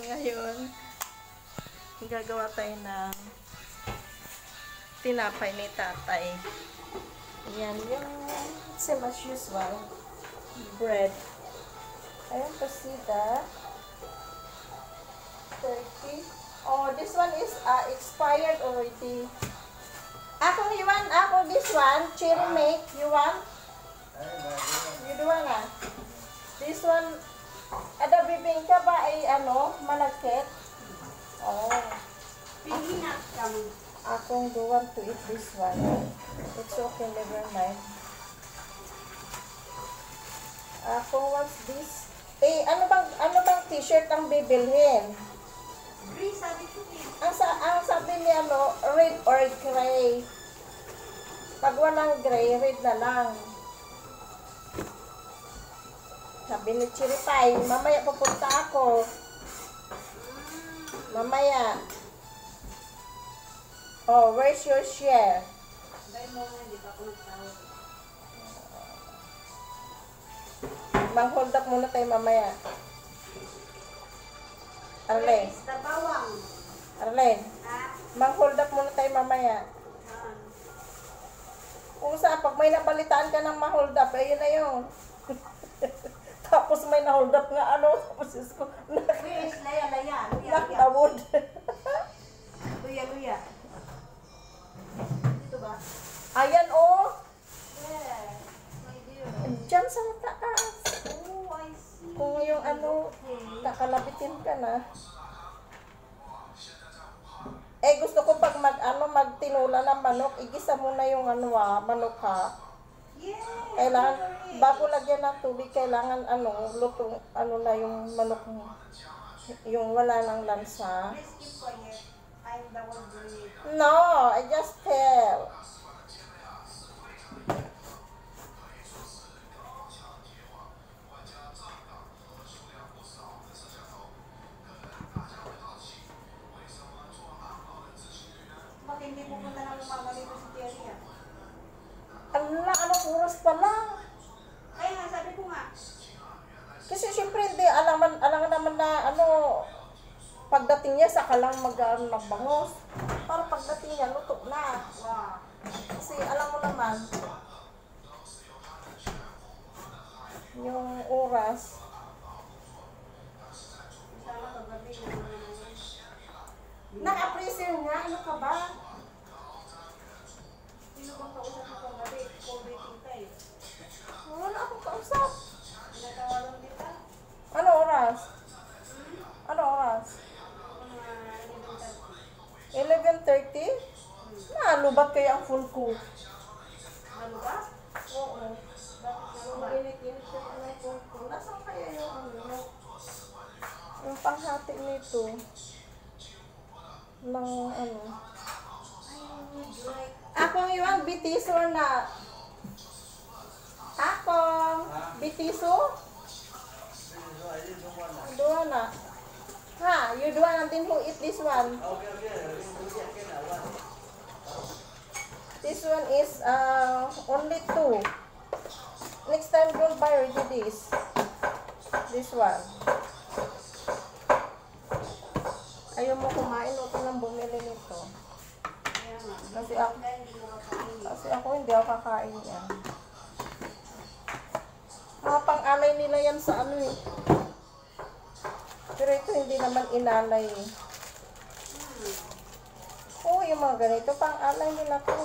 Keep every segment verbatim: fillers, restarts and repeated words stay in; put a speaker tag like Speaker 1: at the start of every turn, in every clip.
Speaker 1: Ngayon, gagawa tayo ng tinapay ni tatay. Yan yung same as usual. Bread. Ayan, pasita. thirty. Oh, this one is uh, expired already. Akong you want? Ako this one. Cherry make. You want? You do want ah? This one, ada bibingka ba ay ano, malakit? Oh.
Speaker 2: Pinginat kami.
Speaker 1: Akong do want to eat this one. It's okay, never mind. Ako wants this. Eh, ano bang, ano bang t-shirt ang bibilhin?
Speaker 2: Gray, sabi ko eh.
Speaker 1: Ang, sa, ang sabi ni ano, red or gray. Pag walang gray, red na lang. Sabi ni Chiripay, mamaya pupunta ako. Mamaya. Oh, where's your share?
Speaker 2: Dahil mo nga, hindi pa ako nagtawag.
Speaker 1: Mang-hold up muna tayo mamaya. Arlen.
Speaker 2: Sa bawang.
Speaker 1: Arlen.
Speaker 2: Ha?
Speaker 1: Mang-hold up muna tayo mamaya.
Speaker 2: Saan?
Speaker 1: Kung saan, pag may nabalitaan ka ng ma-hold up, ayun na yun. Tapos may na-hold up nga ano, tapos isko,
Speaker 2: Yes, laya, laya. Luya, luya.
Speaker 1: nakawod.
Speaker 2: Luya, luya. Dito ba?
Speaker 1: Ayan oh,
Speaker 2: Yeah. My dear.
Speaker 1: dyan sa taas.
Speaker 2: Oh, I see.
Speaker 1: Kung yung ano,
Speaker 2: Okay.
Speaker 1: kakalabitin ka na. Eh gusto ko pag mag ano magtinula ng manok, igisa mo na yung ano ah, manok ha.
Speaker 2: Yeah.
Speaker 1: Kailangan bago lagyan ng tubig, kailangan ano, lutong ano na yung manok mo. Yung wala nang lansa.
Speaker 2: Please keep quiet. I'm the one doing it.
Speaker 1: No, I just tell.
Speaker 2: Bakit hindi pupunta ng mama dito si Thierry ah?
Speaker 1: Ala, anong oras pa lang?
Speaker 2: Kaya nga, sabi ko nga.
Speaker 1: Kasi syempre hindi, alam, alam naman na ano, pagdating niya saka lang mag, ano, magbangos. Para pagdating niya, luto na.
Speaker 2: Wow.
Speaker 1: Kasi alam mo naman, yung oras.
Speaker 2: Sana kagabi na
Speaker 1: Naka-freezer nga, ano ka ba?
Speaker 2: sino bang kausap mo kagabi? Call waiting ka eh.
Speaker 1: Wala akong kausap.
Speaker 2: Pinatawagan kita.
Speaker 1: Ano oras? Ano oras? eleven thirty? Nalubat kaya ang full ko.
Speaker 2: Ano ba?
Speaker 1: Oo.
Speaker 2: Bakit
Speaker 1: Yung
Speaker 2: nalubat?
Speaker 1: init-init ko na yung full ko. Nasaan kaya yung ano? Yung panghati nito. Ng ano. Akong yung bitiso na. Akong bitiso? Dua na. Ha, you dua natin who eat this one. This one is uh, only two. Next time don't buy already this. This one. Ayaw mo kumain, o nang bumili nito.
Speaker 2: Kaya nga.
Speaker 1: Kasi ako,
Speaker 2: Dahil hindi mo kakain.
Speaker 1: kasi ako hindi ako kakain yan. Mga pang-alay nila yan sa ano eh. Pero ito hindi naman inalay eh. Oo, yung mga ganito, pang-alay nila to.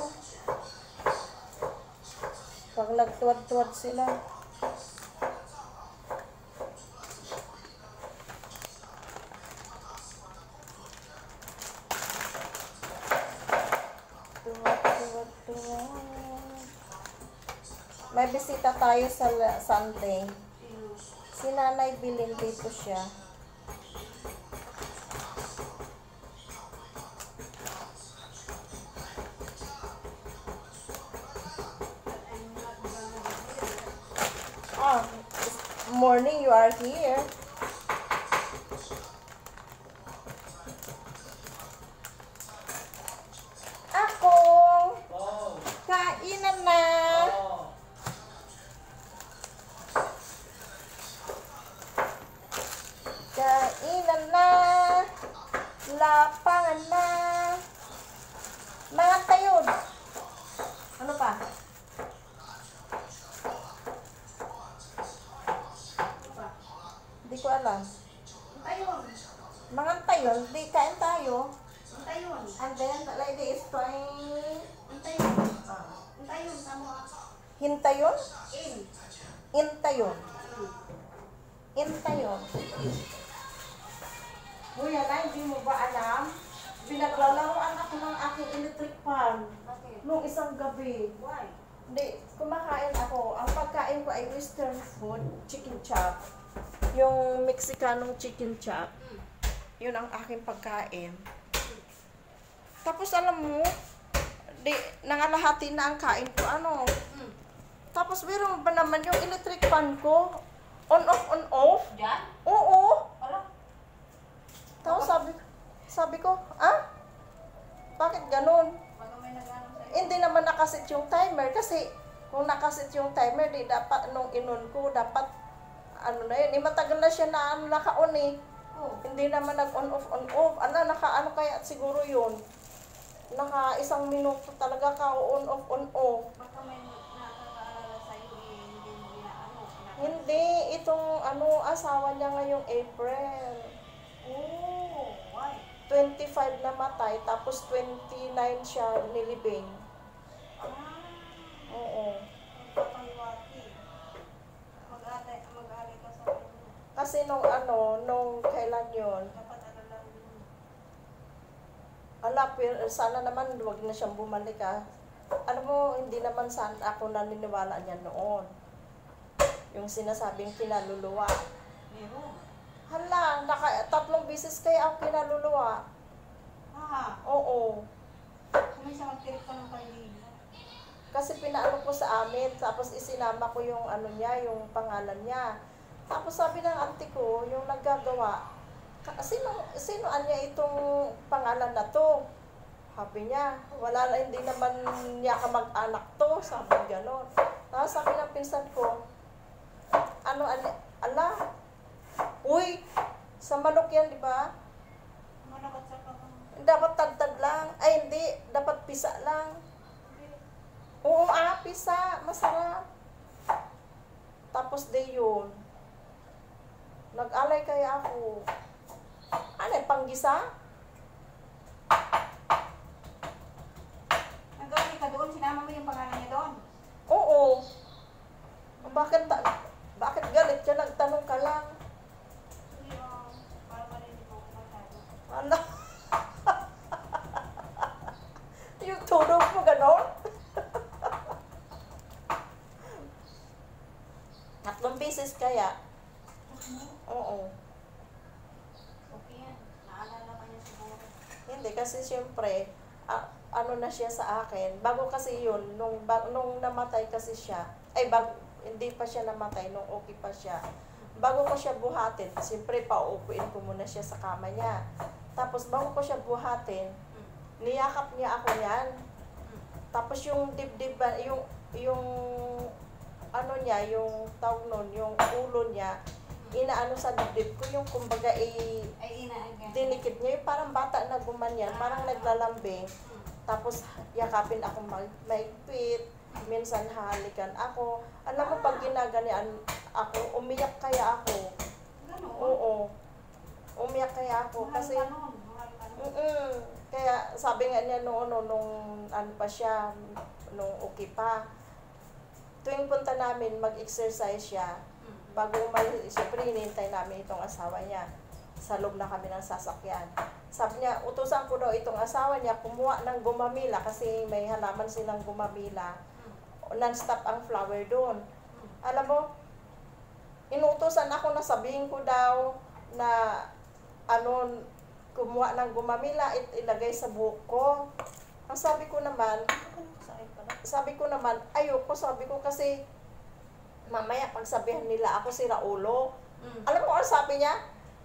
Speaker 1: Pag nagtuwad-tuwad sila. Tuwad-tuwad-tuwad. May bisita tayo sa Sunday.
Speaker 2: Sino?
Speaker 1: Si Nanay Bilin, dito siya.
Speaker 2: I'm not gonna be here.
Speaker 1: Ah, morning you are here. Akong kainan na. Kainan na. Lapangan na. Mga tayod. Ano pa?
Speaker 2: Ano ba?
Speaker 1: Hindi ko alam.
Speaker 2: Tayon.
Speaker 1: Mga tayon, di kain tayo.
Speaker 2: Ang tayon.
Speaker 1: And then, like this, trying...
Speaker 2: Ang tayon. Ang tayon. Tama.
Speaker 1: Hintayon?
Speaker 2: In.
Speaker 1: Intayon.
Speaker 2: Hmm.
Speaker 1: Intayon. Kuya na, hindi mo ba alam? Pinaglalaroan ako ng aking electric fan
Speaker 2: Bakit?
Speaker 1: nung isang gabi.
Speaker 2: Why?
Speaker 1: Hindi, kumakain ako. Ang pagkain ko ay western food, chicken chop. Yung Mexicanong chicken chop.
Speaker 2: Hmm.
Speaker 1: Yun ang aking pagkain. Tapos alam mo, di, nangalahati na ang kain ko. Ano?
Speaker 2: Hmm.
Speaker 1: Tapos meron ba naman yung electric fan ko? On off, on off?
Speaker 2: Diyan?
Speaker 1: Oo.
Speaker 2: Wala.
Speaker 1: Tapos sabi, sabi ko, ah? Bakit ganun?
Speaker 2: Baka may nag-ano sa'yo.
Speaker 1: Hindi naman nakasit yung timer kasi kung nakasit yung timer, di dapat nung inon ko, dapat ano na yun, eh, matagal na siya na ano, naka-on eh.
Speaker 2: Oh.
Speaker 1: Hindi naman nag-on off, on off. Ano, naka-ano kaya siguro yun? Naka isang minuto talaga ka on off, on off.
Speaker 2: Baka may nakakaalala sa'yo eh. Hindi mo ginaano.
Speaker 1: Hindi, itong ano, asawa niya ngayong April.
Speaker 2: Oh. Why?
Speaker 1: twenty-five namatay, tapos twenty-nine siya nilibing.
Speaker 2: Ah.
Speaker 1: Oo.
Speaker 2: Magpapaliwati. Mag-alay, mag-alay ka sa ano.
Speaker 1: Kasi nung ano, nung kailan yon?
Speaker 2: Dapat alala din mo.
Speaker 1: Ala, pero sana naman wag na siyang bumalik ah. Ano mo, hindi naman sana ako naniniwala niya noon. Yung sinasabing kinaluluwa.
Speaker 2: Meron.
Speaker 1: Hala, naka, tatlong bisis kaya ako kinaluluwa.
Speaker 2: Ah.
Speaker 1: Oo.
Speaker 2: Kung siya magtirik ka ng kanina.
Speaker 1: Kasi pinaano ko sa amin, tapos isinama ko yung ano niya, yung pangalan niya. Tapos sabi ng auntie ko, yung naggagawa, "Ka- sino, sino anya itong pangalan na to?" Sabi niya, wala na, hindi naman niya ka mag-anak to, sabi gano'n. Tapos sabi ng pinsan ko, ano, ano, ala, uy, sa manok yan, di ba?
Speaker 2: Managat sa kakang.
Speaker 1: Dapat tagtag lang. Ay, hindi, dapat pisa lang. Oo, ah, pisa, masarap. Tapos de yun, nag-alay kaya ako. Ano, panggisa?
Speaker 2: Nag-alay ka doon, sinama mo yung pangalan niya doon.
Speaker 1: Oo. Bakit, ta- bakit galit ka? Nagtanong ka lang.
Speaker 2: Hindi, ah, para marinig mo kung masyado.
Speaker 1: Ano? Yung tunog mo ganon? Tatlong beses kaya? Oo.
Speaker 2: Okay yan. Naalala ka niya siguro.
Speaker 1: Hindi, kasi siyempre, a- ano na siya sa akin. Bago kasi yun, nung, bag, nung namatay kasi siya, ay, bag, hindi pa siya namatay, nung okay pa siya. Bago ko siya buhatin, siyempre, pauupuin ko muna siya sa kama niya. Tapos, bago ko siya buhatin, niyakap niya ako yan. Tapos, yung dibdib, yung, yung, ano niya, yung tawag nun, yung ulo niya, inaano sa dibdib ko, yung kumbaga, i,
Speaker 2: Ay, ina, again.
Speaker 1: dinikit niya, yung parang bata na gumanyan, parang naglalambing. Tapos, yakapin ako mag- maigpit, minsan hahalikan ako. Alam mo, pag ginaganian ako, umiyak kaya ako.
Speaker 2: Ganon.
Speaker 1: Oo. Umiyak kaya ako.
Speaker 2: Mahal
Speaker 1: Kasi,
Speaker 2: ka nun. Mahal ka nun.
Speaker 1: mm kaya sabi nga niya noon, no, nung ano pa siya, nung okay pa, tuwing punta namin, mag-exercise siya. Bago umalis, siyempre hinihintay namin itong asawa niya. Sa loob na kami ng sasakyan. Sabi niya, utusan ko daw itong asawa niya, kumuha ng gumamila kasi may halaman silang gumamila. Non-stop ang flower doon. Alam mo, inuutosan ako na sabihin ko daw na ano, kumuha ng gumamila, it, ilagay sa buhok ko. Ang sabi ko naman, sabi ko naman, ayoko, sabi ko kasi mamaya pagsabihan nila ako si Raulo.
Speaker 2: Mm.
Speaker 1: Alam mo ano sabi niya?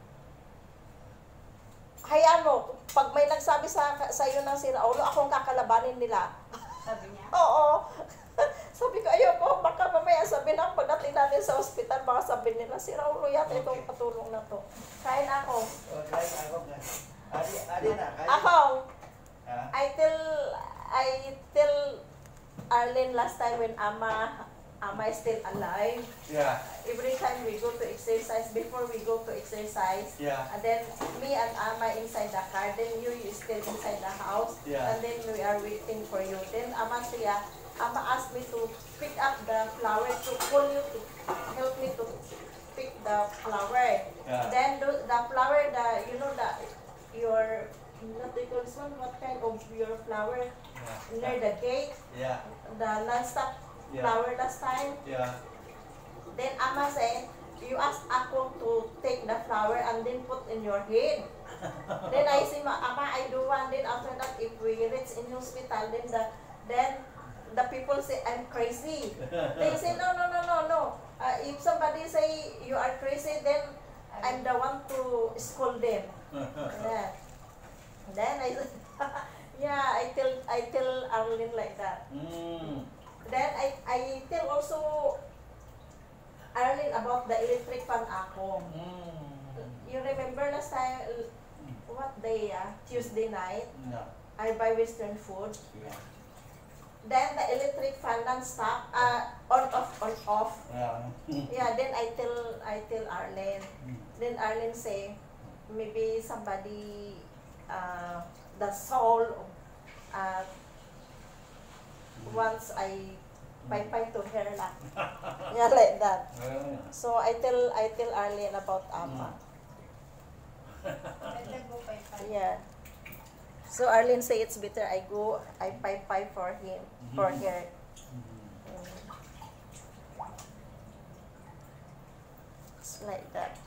Speaker 1: Hayaan mo, pag may nagsabi sa, sa iyo ng si Raulo, akong kakalabanin nila.
Speaker 2: Sabi niya.
Speaker 1: Oo. Sabi ko, ayoko, baka mamaya sabihin ako, pagdating natin sa ospital, baka sabihin nila, si Raulo yata itong patulong na to. Kain ako.
Speaker 3: Oh, kain ako, guys. At Adi, adi na, kaya.
Speaker 1: Ako,
Speaker 3: Ha?
Speaker 1: I tell, I tell Arlene last time when Ama, Ama is still alive.
Speaker 3: Yeah,
Speaker 1: Every time we go to exercise, before we go to exercise,
Speaker 3: yeah,
Speaker 1: and then me and Ama inside the car, then you is still inside the house,
Speaker 3: Yeah.
Speaker 1: and then we are waiting for you. Then Ama siya, Ama asked me to pick up the flower, to pull you to help me to pick the flower.
Speaker 3: Yeah.
Speaker 1: Then the, the flower, the you know the your what they call this one? What kind of your flower
Speaker 3: yeah,
Speaker 1: near the gate?
Speaker 3: yeah,
Speaker 1: The non-stop
Speaker 3: Yeah.
Speaker 1: flower last time.
Speaker 3: yeah.
Speaker 1: Then Ama said, you ask Ako to take the flower and then put in your head. Then I say, "Ma- Ama, I do one. Then after that, if we reach in hospital, then the then the people say I'm crazy. They say, no, no, no, no, no. Uh, if somebody say you are crazy, then I'm the one to scold them. Yeah. Then I said, yeah, I tell I tell Arlene like that.
Speaker 3: Mm.
Speaker 1: Then I I tell also Arlene about the electric fan ako.
Speaker 3: Mm.
Speaker 1: You remember last time, uh, what day, ah? Tuesday night,
Speaker 3: No.
Speaker 1: I buy Western food.
Speaker 3: Yeah.
Speaker 1: Then the electric fan non-stop, uh, on off, on off.
Speaker 3: Yeah.
Speaker 1: Yeah, then I tell I tell Arlene.
Speaker 3: Mm.
Speaker 1: Then Arlene say, maybe somebody, uh, the soul, uh, once I pay pay to her lah. Yeah, like that.
Speaker 3: Well,
Speaker 1: So I tell I tell Arlene about Ama.
Speaker 2: Better go by five.
Speaker 1: Yeah. So Arlene say it's better I go I pay pay for him for
Speaker 3: Mhm.
Speaker 1: her.
Speaker 3: mm.
Speaker 1: Mm. It's like that.